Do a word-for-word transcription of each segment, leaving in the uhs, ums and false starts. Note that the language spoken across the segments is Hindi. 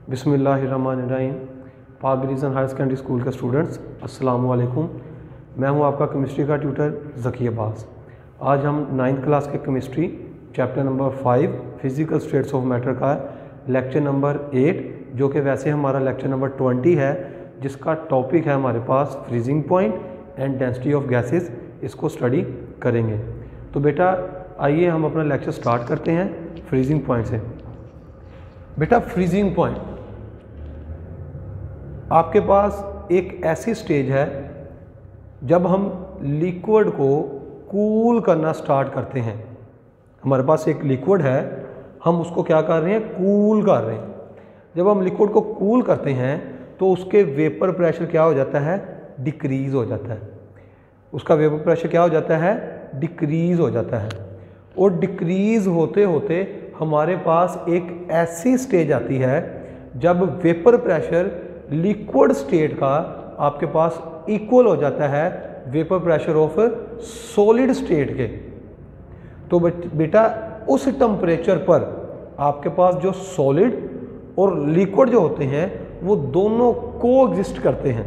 बिस्मिल्लाहिर्रहमानिर्रहीम। Pak region higher secondary school के स्टूडेंट्स अस्सलाम वालेकुम। मैं हूं आपका केमिस्ट्री का ट्यूटर ज़की अब्बास। आज हम नाइन्थ क्लास के chemistry chapter number five physical states of matter का लेक्चर नंबर एट, जो कि वैसे हमारा लेक्चर नंबर ट्वेंटी है, जिसका टॉपिक है हमारे पास freezing point and density of gases, इसको स्टडी करेंगे। तो बेटा आइए हम अपना लेक्चर स्टार्ट करते हैं फ्रीजिंग पॉइंट से। बेटा फ्रीजिंग पॉइंट आपके पास एक ऐसी स्टेज है जब हम लिक्विड को कूल करना स्टार्ट करते हैं। हमारे पास एक लिक्विड है, हम उसको क्या कर रहे हैं, कूल कर रहे हैं। जब हम लिक्विड को कूल करते हैं तो उसके वेपर प्रेशर क्या हो जाता है, डिक्रीज़ हो जाता है। उसका वेपर प्रेशर क्या हो जाता है, डिक्रीज़ हो जाता है। और डिक्रीज़ होते होते हमारे पास एक ऐसी स्टेज आती है जब वेपर प्रेशर लिक्विड स्टेट का आपके पास इक्वल हो जाता है vapour pressure of solid state के। तो बेटा उस टेम्परेचर पर आपके पास जो सॉलिड और लिक्विड जो होते हैं वो दोनों कोएग्जिस्ट करते हैं।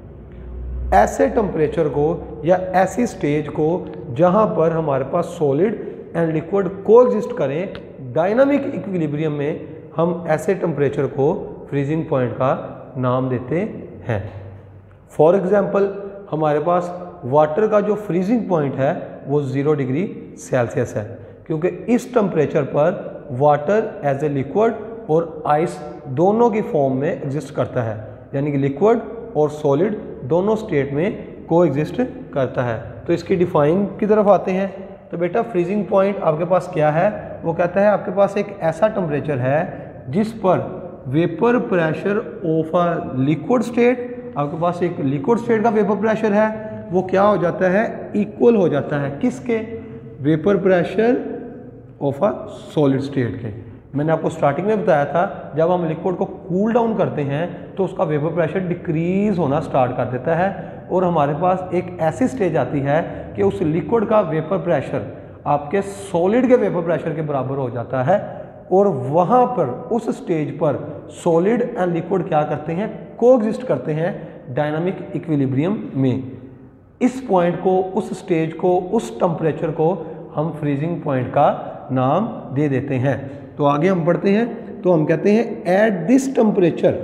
ऐसे टेम्परेचर को या ऐसी स्टेज को जहां पर हमारे पास सॉलिड एंड लिक्विड कोएग्जिस्ट करें डायनामिक इक्विलिब्रियम में, हम ऐसे टेम्परेचर को फ्रीजिंग पॉइंट का नाम देते हैं। फॉर एग्जांपल हमारे पास वाटर का जो फ्रीजिंग पॉइंट है वो ज़ीरो डिग्री सेल्सियस है, क्योंकि इस टेम्परेचर पर वाटर एज ए लिक्विड और आइस दोनों की फॉर्म में एग्जिस्ट करता है, यानी कि लिक्विड और सॉलिड दोनों स्टेट में को एग्जिस्ट करता है। तो इसकी डिफाइन की तरफ आते हैं। तो बेटा फ्रीजिंग पॉइंट आपके पास क्या है, वो कहता है आपके पास एक ऐसा टेम्परेचर है जिस पर vapour pressure of a liquid state, आपके पास एक लिक्विड स्टेट का वेपर प्रेशर है, वो क्या हो जाता है, इक्वल हो जाता है किसके, vapour pressure of a solid state के। मैंने आपको स्टार्टिंग में बताया था जब हम लिक्विड को कूल डाउन करते हैं तो उसका वेपर प्रेशर डिक्रीज होना स्टार्ट कर देता है और हमारे पास एक ऐसी स्टेज आती है कि उस लिक्विड का वेपर प्रेशर आपके सॉलिड के वेपर प्रेशर के बराबर हो जाता है। और वहाँ पर उस स्टेज पर सॉलिड एंड लिक्विड क्या करते हैं, कोएग्जिस्ट करते हैं डायनामिक इक्विलिब्रियम में। इस पॉइंट को, उस स्टेज को, उस टेम्परेचर को हम फ्रीजिंग पॉइंट का नाम दे देते हैं। तो आगे हम बढ़ते हैं। तो हम कहते हैं at this temperature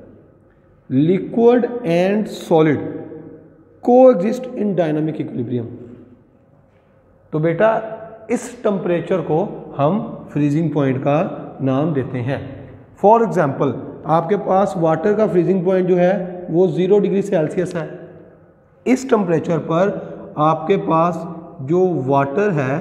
liquid and solid coexist in dynamic equilibrium. तो बेटा इस टेम्परेचर को हम फ्रीजिंग पॉइंट का नाम देते हैं। फॉर एग्जांपल आपके पास वाटर का फ्रीजिंग पॉइंट जो है वो ज़ीरो डिग्री सेल्सियस है। इस टेम्परेचर पर आपके पास जो वाटर है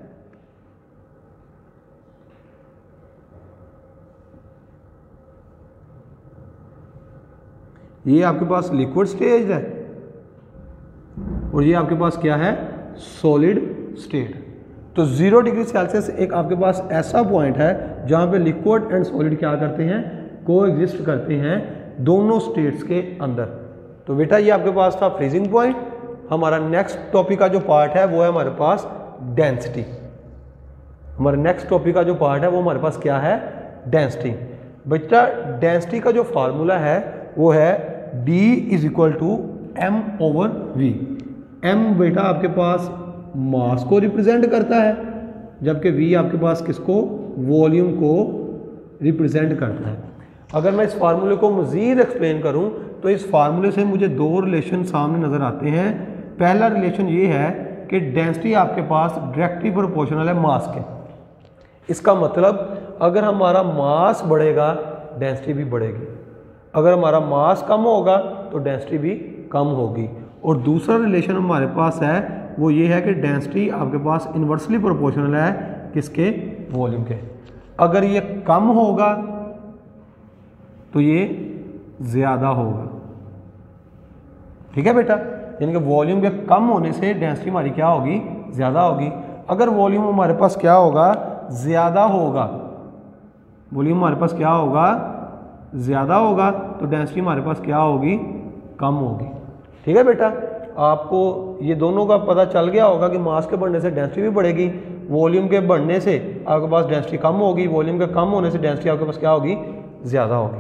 ये आपके पास लिक्विड स्टेज है और ये आपके पास क्या है, सॉलिड स्टेट। तो ज़ीरो डिग्री सेल्सियस एक आपके पास ऐसा पॉइंट है जहाँ पे लिक्विड एंड सॉलिड क्या करते हैं, कोएग्जिस्ट करते हैं दोनों स्टेट्स के अंदर। तो बेटा ये आपके पास था फ्रीजिंग पॉइंट। हमारा नेक्स्ट टॉपिक का जो पार्ट है वो है हमारे पास डेंसिटी। हमारे नेक्स्ट टॉपिक का जो पार्ट है वो हमारे पास क्या है, डेंसिटी। बेटा डेंसिटी का जो फार्मूला है वो है D is equal to M over V. M बेटा आपके पास मास को रिप्रेजेंट करता है, जबकि V आपके पास किसको, वॉल्यूम को रिप्रेजेंट करता है। अगर मैं इस फार्मूले को मज़ीद एक्सप्लेन करूं तो इस फार्मूले से मुझे दो रिलेशन सामने नज़र आते हैं। पहला रिलेशन ये है कि डेंसिटी आपके पास डायरेक्टली प्रोपोर्शनल है मास के। इसका मतलब अगर हमारा मास बढ़ेगा डेंसिटी भी बढ़ेगी, अगर हमारा मास कम होगा तो डेंसिटी भी कम होगी। और दूसरा रिलेशन हमारे पास है वो ये है कि डेंसिटी आपके पास इन्वर्सली प्रोपोर्शनल है किसके, वॉल्यूम के। अगर ये कम होगा तो ये ज़्यादा होगा, ठीक है बेटा। यानी कि वॉल्यूम के कम होने से डेंसिटी हमारी क्या होगी, ज़्यादा होगी। अगर वॉल्यूम हमारे पास क्या होगा, ज़्यादा होगा, वॉल्यूम हमारे पास क्या होगा, ज़्यादा होगा, तो डेंसिटी हमारे पास क्या होगी, कम होगी। ठीक है बेटा, आपको ये दोनों का पता चल गया होगा कि मास के बढ़ने से डेंसिटी भी बढ़ेगी, वॉल्यूम के बढ़ने से आपके पास डेंसिटी कम होगी, वॉल्यूम के कम होने से डेंसिटी आपके पास क्या होगी, ज़्यादा होगी।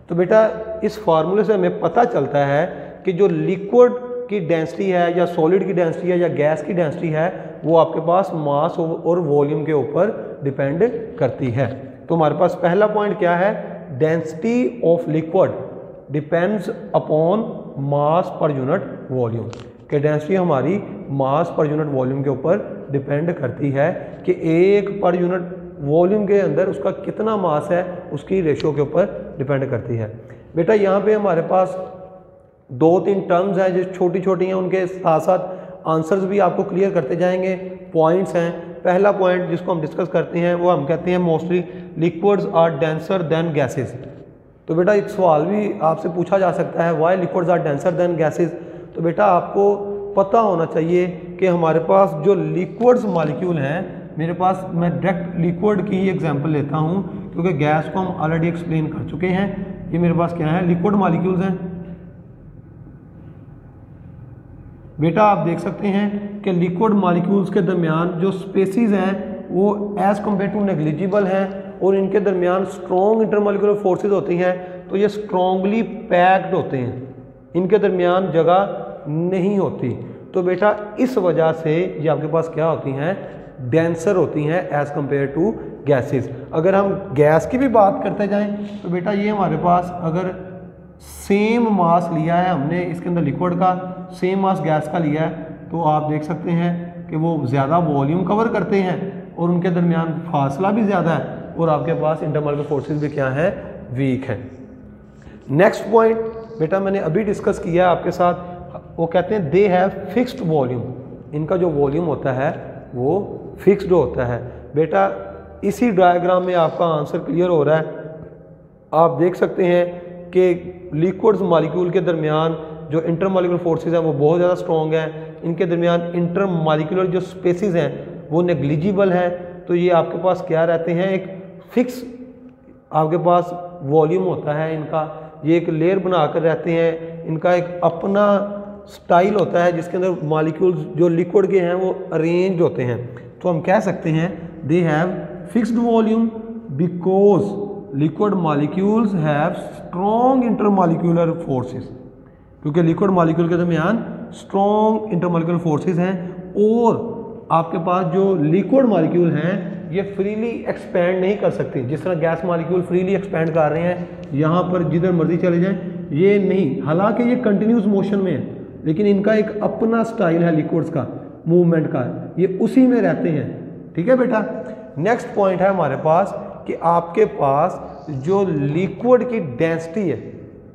तो बेटा इस फार्मूले से हमें पता चलता है कि जो लिक्विड की डेंसिटी है या सॉलिड की डेंसिटी है या गैस की डेंसिटी है वो आपके पास मास और वॉल्यूम के ऊपर डिपेंड करती है। तो हमारे पास पहला पॉइंट क्या है, density of liquid depends upon mass per unit volume, कि डेंसिटी हमारी मास पर यूनिट वॉल्यूम के ऊपर डिपेंड करती है कि एक पर यूनिट वॉल्यूम के अंदर उसका कितना मास है उसकी रेशियो के ऊपर डिपेंड करती है। बेटा यहाँ पे हमारे पास दो तीन टर्म्स हैं जो छोटी छोटी हैं, उनके साथ साथ आंसर्स भी आपको क्लियर करते जाएंगे, पॉइंट्स हैं। पहला पॉइंट जिसको हम डिस्कस करते हैं वो हम कहते हैं mostly liquids are denser than gases. तो बेटा एक सवाल भी आपसे पूछा जा सकता है, why liquids are denser than gases. तो बेटा आपको पता होना चाहिए कि हमारे पास जो लिक्विड्स मॉलिक्यूल हैं, मेरे पास मैं डायरेक्ट लिक्विड की ही एग्जांपल लेता हूं क्योंकि गैस को हम ऑलरेडी एक्सप्लेन कर चुके हैं। ये मेरे पास क्या है, लिक्विड मॉलिक्यूल्स हैं। बेटा आप देख सकते हैं कि लिक्विड मॉलिक्यूल्स के दरमियान जो स्पेसीज हैं वो एज कम्पेयर टू नेग्लिजिबल हैं और इनके दरमियान स्ट्रॉन्ग इंटरमॉलिक्यूलर फोर्सेस होती हैं, तो ये स्ट्रॉन्गली पैक्ड होते हैं, इनके दरमियान जगह नहीं होती। तो बेटा इस वजह से ये आपके पास क्या होती हैं, डेंसर होती हैं एज कम्पेयर टू गैसेस। अगर हम गैस की भी बात करते जाएं तो बेटा ये हमारे पास अगर सेम मास लिया है हमने इसके अंदर लिक्विड का, सेम मास गैस का लिया है, तो आप देख सकते हैं कि वो ज़्यादा वॉल्यूम कवर करते हैं और उनके दरमियान फासला भी ज़्यादा है और आपके पास इंटरमॉलिक्यूलर फोर्सेस भी क्या है, वीक है। नेक्स्ट पॉइंट बेटा मैंने अभी डिस्कस किया आपके साथ, वो कहते हैं दे हैव फिक्स्ड वॉल्यूम, इनका जो वॉल्यूम होता है वो फिक्स्ड होता है। बेटा इसी डायग्राम में आपका आंसर क्लियर हो रहा है। आप देख सकते हैं कि लिक्विड्स मॉलिक्यूल के दरमियान जो इंटरमॉलिक्यूलर फोर्सेस हैं वो बहुत ज़्यादा स्ट्रॉन्ग हैं, इनके दरमियान इंटरमॉलिक्यूलर जो स्पेसिस हैं वो नेग्लिजिबल हैं। तो ये आपके पास क्या रहते हैं, एक फिक्स आपके पास वॉल्यूम होता है इनका, ये एक लेयर बनाकर रहते हैं, इनका एक अपना स्टाइल होता है जिसके अंदर मॉलिक्यूल्स जो लिक्विड के हैं वो अरेंज होते हैं। तो हम कह सकते हैं they have fixed volume because liquid molecules have strong intermolecular forces, क्योंकि लिक्विड मॉलिक्यूल के दरमियान स्ट्रॉन्ग इंटरमॉलिक्यूलर फोर्सेस हैं और आपके पास जो लिक्विड मॉलिक्यूल हैं ये फ्रीली एक्सपैंड नहीं कर सकते। जिस तरह गैस मॉलिक्यूल फ्रीली एक्सपैंड कर रहे हैं, यहाँ पर जिधर मर्जी चले जाएं, ये नहीं, हालांकि ये कंटिन्यूस मोशन में है लेकिन इनका एक अपना स्टाइल है लिक्विड्स का मूवमेंट का, ये उसी में रहते हैं। ठीक है बेटा, नेक्स्ट पॉइंट है हमारे पास कि आपके पास जो लिक्विड की डेंसिटी है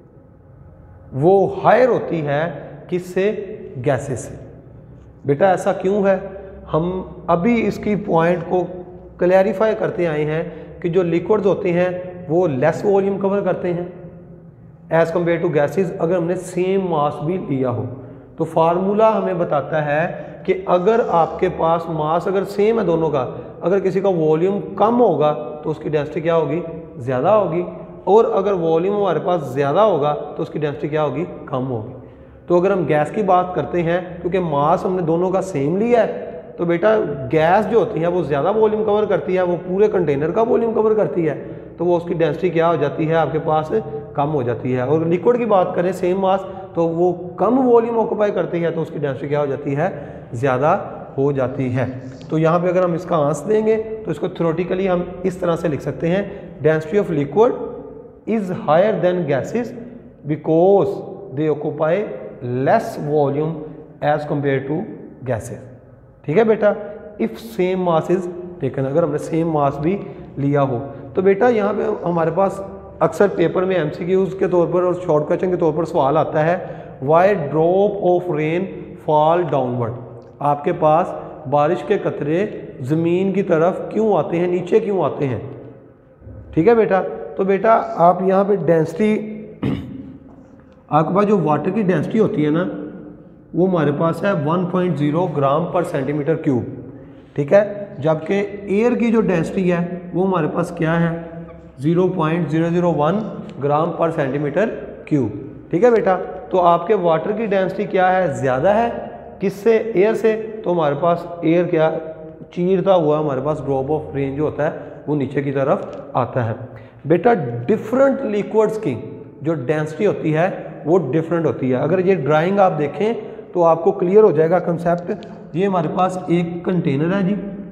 वो हायर होती है किससे, गैसेस से। बेटा ऐसा क्यों है, हम अभी इसकी पॉइंट को क्लैरिफाई करते आए हैं कि जो लिक्विड्स होते हैं वो लेस वॉल्यूम कवर करते हैं एज कम्पेयर टू गैसेस अगर हमने सेम मास भी लिया हो। तो फार्मूला हमें बताता है कि अगर आपके पास मास अगर सेम है दोनों का, अगर किसी का वॉल्यूम कम होगा तो उसकी डेंसिटी क्या होगी, ज़्यादा होगी, और अगर वॉल्यूम हमारे पास ज़्यादा होगा तो उसकी डेंसिटी क्या होगी, कम होगी। तो अगर हम गैस की बात करते हैं, क्योंकि मास हमने दोनों का सेम लिया है, तो बेटा गैस जो होती है वो ज़्यादा वॉल्यूम कवर करती है, वो पूरे कंटेनर का वॉल्यूम कवर करती है, तो वो उसकी डेंसिटी क्या हो जाती है, आपके पास कम हो जाती है। और लिक्विड की बात करें सेम मास, तो वो कम वॉल्यूम ऑक्यूपाई करती है तो उसकी डेंसिटी क्या हो जाती है, ज़्यादा हो जाती है। तो यहाँ पे अगर हम इसका आंसर देंगे तो इसको थ्योरेटिकली हम इस तरह से लिख सकते हैं, density of liquid is higher than gases because they occupy less volume as compare to gases. ठीक है बेटा, if same mass is taken, अगर हमने सेम मास भी लिया हो। तो बेटा यहाँ पे हमारे पास अक्सर पेपर में एमसीक्यूज के तौर पर और शॉर्ट क्वेश्चन के तौर पर सवाल आता है, why drop of rain fall downward, आपके पास बारिश के कतरे ज़मीन की तरफ क्यों आते हैं, नीचे क्यों आते हैं। ठीक है बेटा, तो बेटा आप यहाँ पे डेंसिटी, आपके पास जो वाटर की डेंसिटी होती है ना वो हमारे पास है one point zero gram per centimetre cube. ठीक है, जबकि एयर की जो डेंसिटी है वो हमारे पास क्या है, zero point zero zero one gram per centimetre cube. ठीक है बेटा, तो आपके वाटर की डेंसिटी क्या है, ज़्यादा है किससे, एयर से, तो हमारे पास एयर क्या चीरता हुआ हमारे पास ड्रॉप ऑफ रेन जो होता है वो नीचे की तरफ आता है। बेटा डिफरेंट लिक्विड्स की जो डेंसिटी होती है वो डिफरेंट होती है। अगर ये ड्राइंग आप देखें तो आपको क्लियर हो जाएगा कंसेप्ट। ये हमारे पास एक कंटेनर है जी,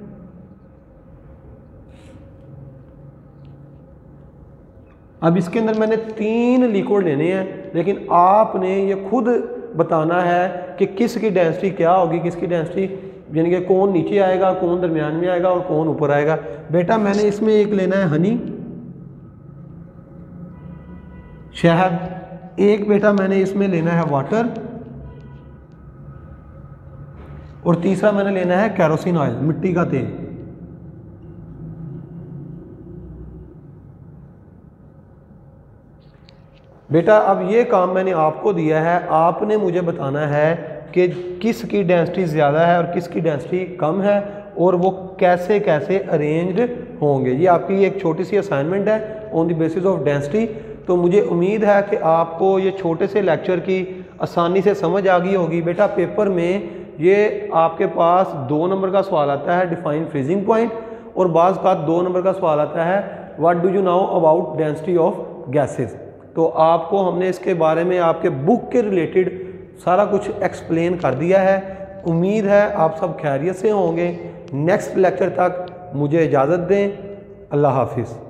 अब इसके अंदर मैंने तीन लिक्विड लेने हैं, लेकिन आपने ये खुद बताना है कि किसकी डेंसिटी क्या होगी, किसकी डेंसिटी यानी कि कौन नीचे आएगा, कौन दरमियान में आएगा और कौन ऊपर आएगा। बेटा मैंने इसमें एक लेना है हनी, शहद, एक बेटा मैंने इसमें लेना है वाटर, और तीसरा मैंने लेना है केरोसिन ऑयल, मिट्टी का तेल। बेटा अब ये काम मैंने आपको दिया है, आपने मुझे बताना है कि किसकी डेंसिटी ज़्यादा है और किसकी डेंसिटी कम है और वो कैसे कैसे अरेंज्ड होंगे। ये आपकी एक छोटी सी असाइनमेंट है on the basis of density. तो मुझे उम्मीद है कि आपको ये छोटे से लेक्चर की आसानी से समझ आ गई होगी। बेटा पेपर में ये आपके पास दो नंबर का सवाल आता है डिफाइन फ्रीजिंग पॉइंट, और बाज़ का दो नंबर का सवाल आता है what do you know about density of gases. तो आपको हमने इसके बारे में आपके बुक के रिलेटेड सारा कुछ एक्सप्लेन कर दिया है। उम्मीद है आप सब खैरियत से होंगे। नेक्स्ट लेक्चर तक मुझे इजाज़त दें। अल्लाह हाफिज़।